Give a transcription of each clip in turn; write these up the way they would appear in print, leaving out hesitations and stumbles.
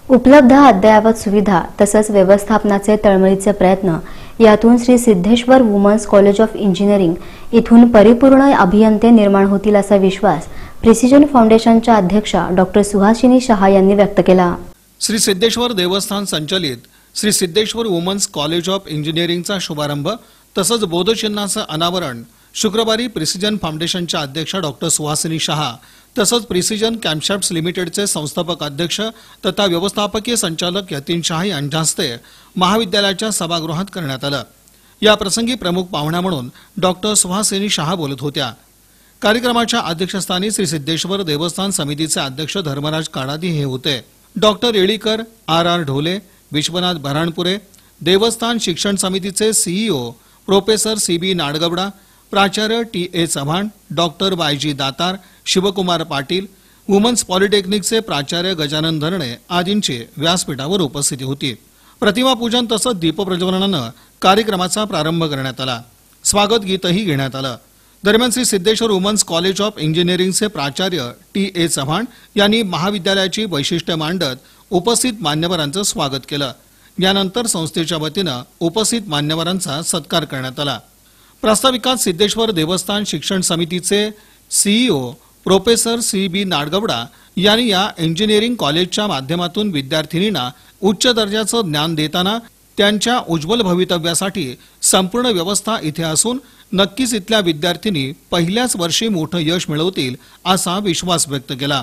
उपलब्ध अद्ययावत सुविधा तसंच व्यवस्थापनाचे तळमळीचे प्रयत्न यातून Shri Siddheshwar women's college of engineering इथून परिपूर्ण अभियंते निर्माण होतील असा विश्वास प्रिसिजन फाउंडेशनच्या अध्यक्षा डॉक्टर सुहासिनी शहा यांनी व्यक्त केला। श्री सिद्धेश्वर देवस्थान संचालित Shri Siddheshwar women's college of इंजिनिअरिंगचा शुभारंभ तसंच बोधचिन्हाचं अनावरण शुक्रवारी प्रिसिजन फाउंडेशनच्या अध्यक्षा डॉक्टर सुहासिनी शहा तसंच प्रिसिजन कॅम्पशाफ्ट्स लिमिटेडचे संस्थापक अध्यक्ष तथा व्यवस्थापकीय संचालक यतीन शहा यांच्या हस्ते महाविद्यालयाच्या सभागृहात करण्यात आलं। या प्रसंगी प्रमुख पाहुण्या म्हणून डॉक्टर सुहासिनी शहा बोलत होत्या। कार्यक्रमाच्या अध्यक्षस्थानी श्री सिद्धेश्वर देवस्थान समितीचे अध्यक्ष धर्मराज काडादी हे होते। डॉक्टर येळीकर, आर ढोले, विश्वनाथ बऱ्हाणपुरे, देवस्थान शिक्षण समितीचे सीईओ प्रोफेसर सीबी नाडगवडा, प्राचार्य T A. Chavan, doctor Y G. Datar, Shivkumar Patil, women's पॉलिटेक्निकचे प्राचार्य गजानन धरणे आदींची व्यासपीठावर उपस्थिती होती। प्रतिमा पूजन तसंच दीपप्रज्वलनानं कार्यक्रमाचा प्रारंभ करण्यात आला। स्वागत गीतही घेण्यात आलं। दरम्यान Shri Siddheshwar women's college of इंजिनिअरिंगचे प्राचार्य टी.ए. चव्हाण यांनी महाविद्यालयाची वैशिष्ट्ये मांडत उपस्थित मान्यवरांचं स्वागत केलं। यानंतर संस्थेच्या वतीनं उपस्थित मान्यवरांचा सत्कार करण्यात आला। प्रास्ताविकात सिद्धेश्वर देवस्थान शिक्षण समितीचे सीईओ प्रोफेसर सी.बी. नाडगवडा यांनी या इंजिनिअरिंग कॉलेजच्या माध्यमातून विद्यार्थिनींना उच्च दर्जाचं ज्ञान देताना त्यांच्या उज्ज्वल भवितव्यासाठी संपूर्ण व्यवस्था इथे असून नक्कीच इथल्या विद्यार्थिनी पहिल्याच वर्षी मोठं यश मिळवतील असा विश्वास व्यक्त केला।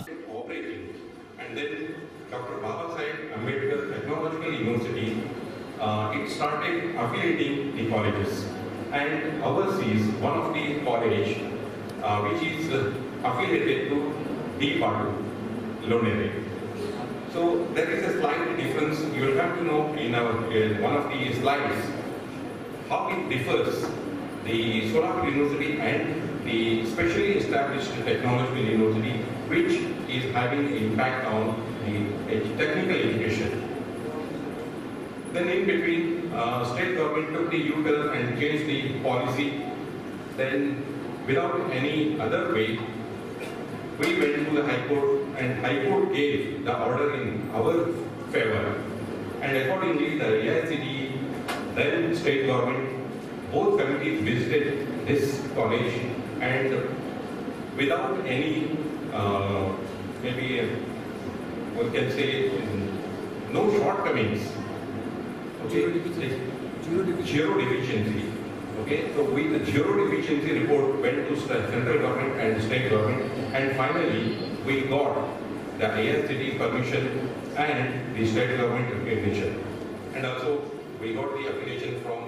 And ours is one of the college which is affiliated to D.Padu, Lonere. So there is a slight difference. You will have to know in our one of the slides how it differs the Solapur University and the specially established technological university, which is having impact on the technical education. Then in between, state government took the U-turn and changed the policy. Then, without any other way, we went to the High Court, and High Court gave the order in our favor. And accordingly, the AICTE, then state government, both committees visited this college, and without any, maybe we can say, no shortcomings. Okay, zero deficiency. Okay, so with the zero deficiency report went to central government and state government, and finally we got the AICTE permission and the state government recognition, and also we got the affiliation from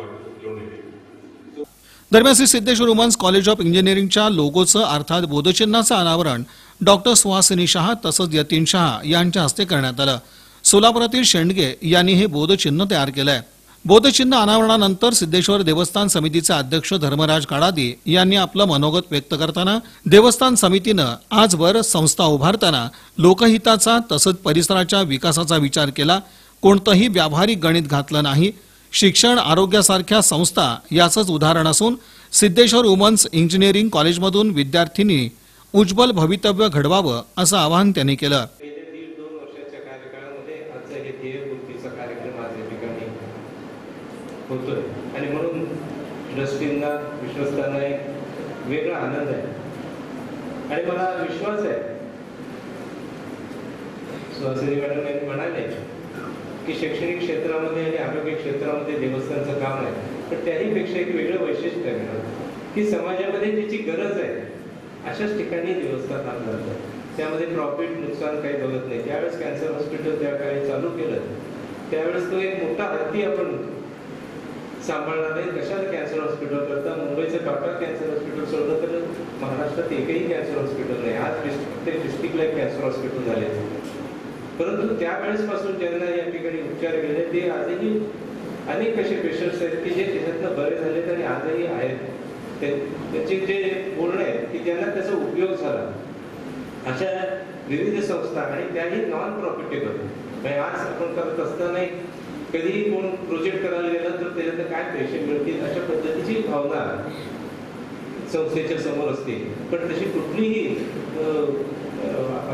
D.Padu. दरम्यान Shri Siddheshwar women's college of इंजिनिअरिंगच्या लोगोचं अर्थात बोधचिन्हाचं अनावरण doctor Suhasini Shah तसंच यतीन शहा यांच्या हस्ते करण्यात आलं। सोलापुरातील शेंडगे यांनी हे बोधचिन्ह तयार केलंय। बोधचिन्ह अनावरणानंतर सिद्धेश्वर देवस्थान समितीचे अध्यक्ष धर्मराज काडादी यांनी आपलं मनोगत व्यक्त करताना देवस्थान समितीनं आजवर संस्था उभारताना लोकहिताचा तसंच परिसराच्या विकासाचा विचार केला, कोणतंही व्यावहारिक गणित घातलं नाही। शिक्षण आरोग्यासारख्या संस्था याचंच उदाहरण असून सिद्धेश्वर वुमन्स इंजिनिअरिंग कॉलेजमधून विद्यार्थिनी उज्ज्वल भवितव्य घडवावं असं आवाहन त्यांनी केलं। होतोय आणि म्हणून ट्रस्टींना विश्वस्तांना एक वेगळा आनंद आहे आणि मला विश्वास आहे सुहासिनी मॅडम यांनी म्हणाले की शैक्षणिक क्षेत्रामध्ये आणि आरोग्य क्षेत्रामध्ये देवस्थानचं काम आहे, पण त्याही पेक्षा एक वेगळं वैशिष्ट्य आहे की समाजामध्ये ज्याची गरज आहे अशाच ठिकाणी देवस्थान काम करतं। त्यामध्ये प्रॉफिट नुकसान काही बघत नाही। ज्यावेळेस कॅन्सर हॉस्पिटल त्या काळी चालू केलं त्यावेळेस तो एक मोठा हत्ती आपण सांभाळणार नाही। कशाला कॅन्सर हॉस्पिटल करता? मुंबईचं टाटा कॅन्सर हॉस्पिटल सोडलं तर महाराष्ट्रात एकही कॅन्सर हॉस्पिटल नाही। आज प्रत्येक डिस्ट्रिक्टला एक कॅन्सर हॉस्पिटल झाले, परंतु त्यावेळेसपासून ज्यांना या ठिकाणी उपचार केले ते आजही अनेक असे पेशंट्स आहेत की जे त्याच्यातनं बरे झालेत आणि आजही आहेत। त्याचे जे बोलणे आहेत की ज्यांना त्याचा उपयोग झाला अशा विविध संस्था आणि त्याही नॉन प्रॉफिटेबल। आज आपण करत असताना कधीही कोण प्रोजेक्ट करायला गेला तर त्याच्यात काय पैसे मिळतील अशा पद्धतीची भावना संस्थेच्या समोर असते, पण तशी कुठलीही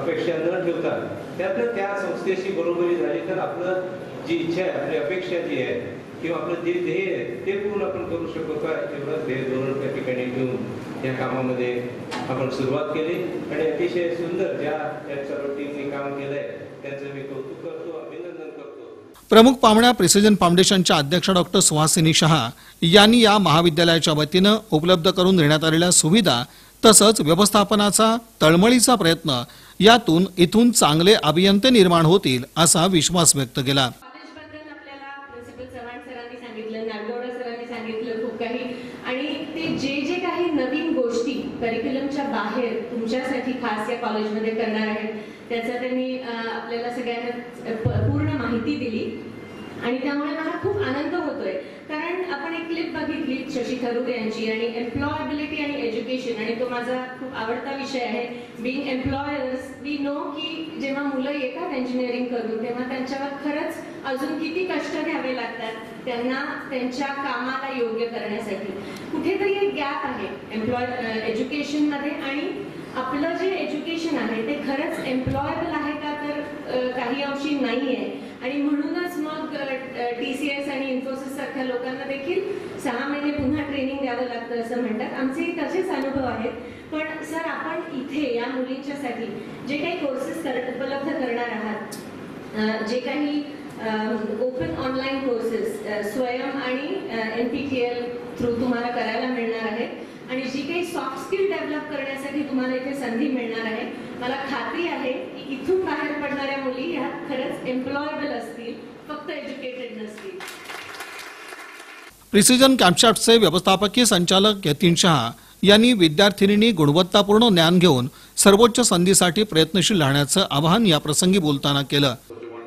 अपेक्षा न ठेवता त्यातलं त्या संस्थेशी बरोबरी झाली तर आपलं जी इच्छा आहे, आपली अपेक्षा जी आहे किंवा आपलं जे ध्येय आहे ते पूर्ण आपण करू शकतो का, एवढं ध्येय धोरण त्या ठिकाणी घेऊन या कामामध्ये आपण सुरुवात केली आणि अतिशय सुंदर ज्या सर्व टीमने काम केलंय त्यांचं मी कौतुक करतो, अभिनंदन करतो. प्रमुख पाहुण्या प्रिसिजन फाउंडेशनच्या अध्यक्षा डॉक्टर सुहासिनी शहा यांनी या महाविद्यालयाच्या वतीनं उपलब्ध करून देण्यात आलेल्या सुविधा तसंच व्यवस्थापनाचा तळमळीचा प्रयत्न यातून इथून चांगले अभियंते निर्माण होतील असा विश्वास व्यक्त केला. कॉलेजबद्दल आपल्याला प्रिन्सिपल चव्हाण सरांनी सांगितलं, नागगौडा सरांनी सांगितलं खूप काही, आणि ते जे काही नवीन गोष्टी करिक्युलमच्या बाहेर तुमच्यासाठी खास या कॉलेजमध्ये करणार आहेत त्याचा त्यांनी आपल्याला सगळ्यांना पूर्ण माहिती दिली आणि त्यामुळे मला खूप आनंद होतोय. कारण आपण एक क्लिप बघितली शशी थरूर यांची, आणि एम्प्लॉयबिलिटी आणि एज्युकेशन, आणि तो माझा खूप आवडता विषय आहे. बिंग एम्प्लॉयर्स वी नो की जेव्हा मुलं येतात इंजिनिअरिंग करून तेव्हा त्यांच्यावर खरंच अजून किती कष्ट घ्यावे लागतात त्यांना त्यांच्या कामाला योग्य करण्यासाठी. कुठेतरी एक गॅप आहे एज्युकेशनमध्ये, आणि आपलं जे एज्युकेशन आहे ते खरंच एम्प्लॉयबल आहे का तर काही अंशी नाही आहे. आणि म्हणूनच मग TCS आणि इन्फोसिस सारख्या लोकांना देखील 6 महिने पुन्हा ट्रेनिंग द्यावं लागतं असं म्हणतात. आमचे तसेच अनुभव आहेत. पण सर, आपण इथे या मुलींच्यासाठी जे काही कोर्सेस उपलब्ध करणार आहात, जे काही ओपन ऑनलाईन कोर्सेस स्वयं आणि NPTEL थ्रू तुम्हाला करायला मिळणार आहे, आणि जी काही सॉफ्ट स्किल डेव्हलप करण्यासाठी तुम्हाला इथे संधी मिळणार आहे, मला खात्री आहे की इथून बाहेर पडणाऱ्या मुली ह्या खरंच एम्प्लॉयबल असतील, फक्त एज्युकेटेड नसतील. प्रिसिजन कॅम्पशाफ्टचे व्यवस्थापकीय संचालक यतीन शहा यांनी विद्यार्थिनींनी गुणवत्तापूर्ण ज्ञान घेऊन सर्वोच्च संधीसाठी प्रयत्नशील राहण्याचं आवाहन या प्रसंगी बोलताना केलं.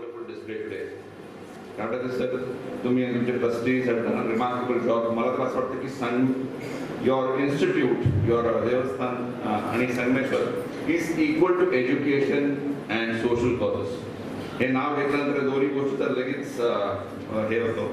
तुम्ही तुमचे trustees have done a remarkable job. मला तर असं वाटतं की युअर इन्स्टिट्यूट, युअर देवस्थान आणि Sangameshwar is equal to education and social causes. हे नाव घेतल्यानंतर दोन्ही गोष्टी तर लगेच हे होतो.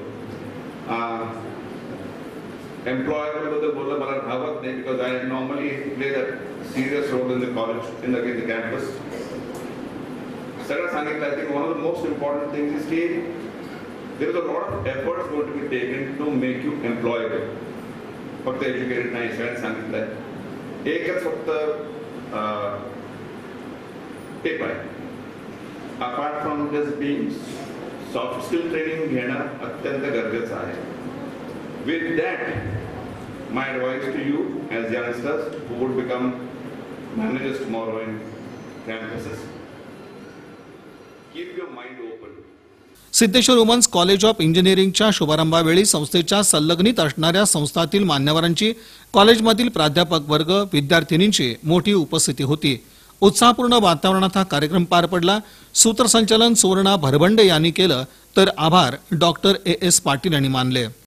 एम्प्लॉयबल बोललं मला भावत नाही, because I normally play that serious role in the college, in the campus. सगळं सांगितलं. I think one of the most important things is की there is a lot of efforts going to be taken to make you employable. फक्त educated नाही, सगळ्यांनी सांगितलं आहे. एकच फक्त टिप आहे, apart from just being soft skill training घेणं अत्यंत गरजेचं आहे. With that my advice to you as youngsters who would become managers tomorrow in campuses, keep your mind open. Siddheshwar women's college of इंजिनिअरिंगच्या शुभारंभावेळी संस्थेच्या संलग्नित असणाऱ्या संस्थातील मान्यवरांची, कॉलेजमधील प्राध्यापक वर्ग, विद्यार्थिनींची मोठी उपस्थिती होती. उत्साहपूर्ण वातावरणात हा कार्यक्रम पार पडला. सूत्रसंचालन सुवर्णा भरभंडे यांनी केलं तर आभार डॉक्टर AS पाटील यांनी मानले.